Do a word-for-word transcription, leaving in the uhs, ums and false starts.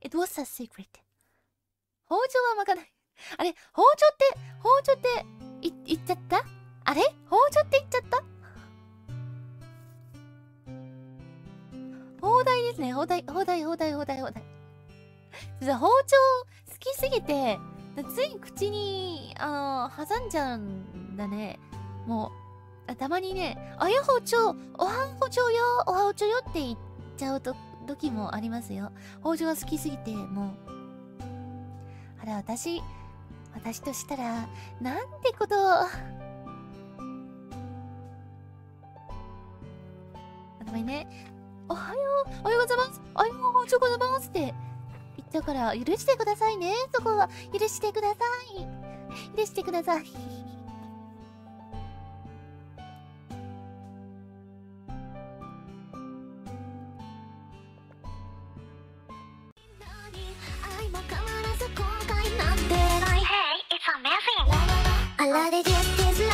It was a secret. 包丁はまかない。あれ、包丁って、包丁って、い、言っちゃった？あれ包丁って言っちゃった？放題ですね。放題、放題、放題、放題、放題。包丁好きすぎて、つい口に、あの、挟んじゃうんだね。もう、たまにね、あや包丁、おはん包丁よ、おは包丁よって言っちゃうと、時もありますよ。包丁が好きすぎて、もう。あら、私、私としたら、なんてことを。ごめんね。おはよう、おはようございます。おはようございますって言っちゃうから、許してくださいね。そこは、許してください。許してください。 I love it, just